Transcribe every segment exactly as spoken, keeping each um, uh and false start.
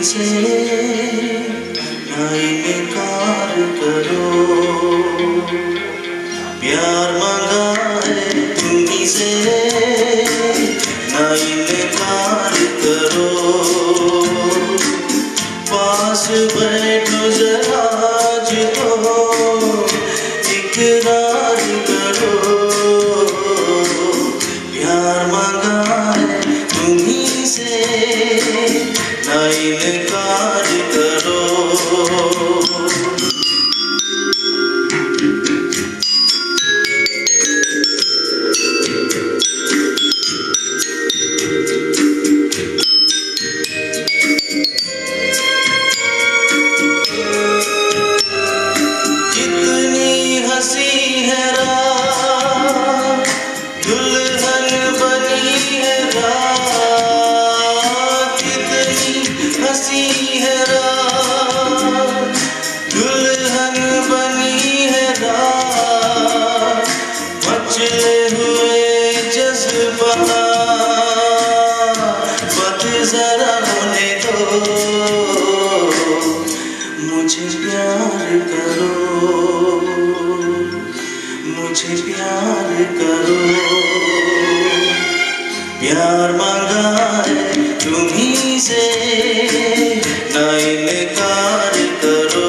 से ना इनकार करो। प्यार मांगा है तुम्हीं से ना इनकार करो। पास बैठो जरा आज तो इकरार करो। प्यार मांगा है तुम्हीं से ना इनकार करो। जरा होने दो मुझे प्यार करो। मुझे प्यार करो। प्यार मांगा है तुम्हीं से ना इनकार करो।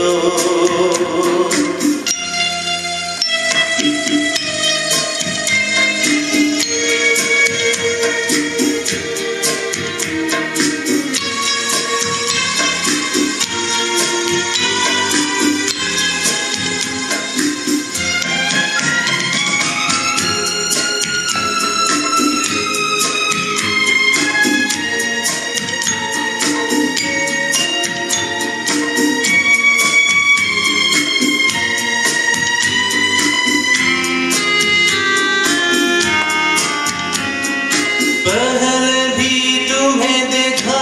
पहले भी तुम्हें देखा,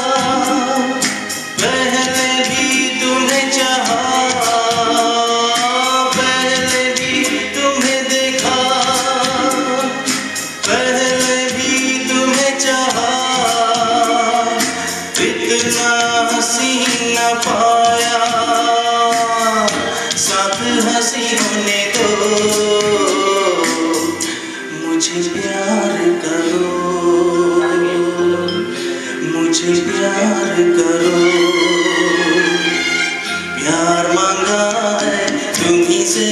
पहले भी तुम्हें चाहा, पहले भी तुम्हें देखा, पहले भी तुम्हें चाहा। इतना हंसी न पाया, साथ हंसी होने दो। मुझे प्यार करो। मुझे प्यार करो। प्यार मांगा है तुम्हीं से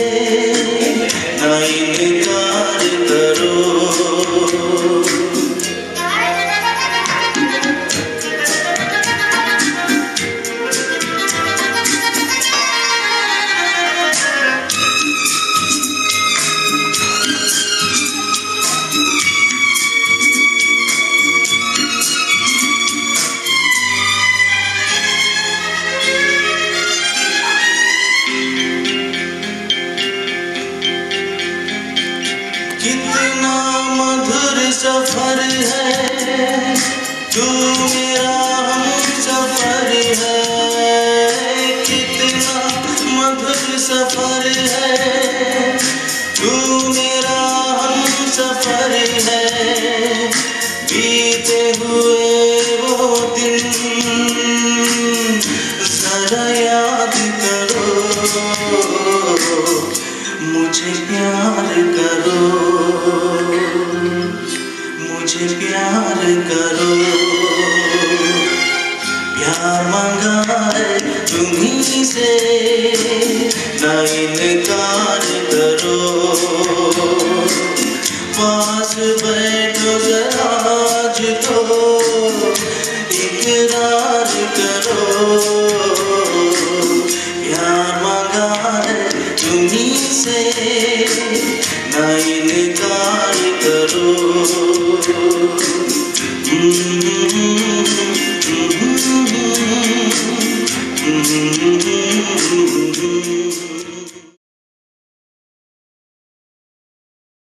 ना इनकार करो। कितना मधुर सफर है, तू मेरा हमसफर है। कितना मधुर सफर है, तू मेरा हमसफर है। बीते हुए वो दिन जरा याद करो। मुझे प्यार करो। मुझे प्यार करो। प्यार मांगा है तुम्हीं से ना इनकार करो। पास बैठो जरा आज तो इकरार करो। प्यार मांगा है तुम्हीं से ना इनकार करो।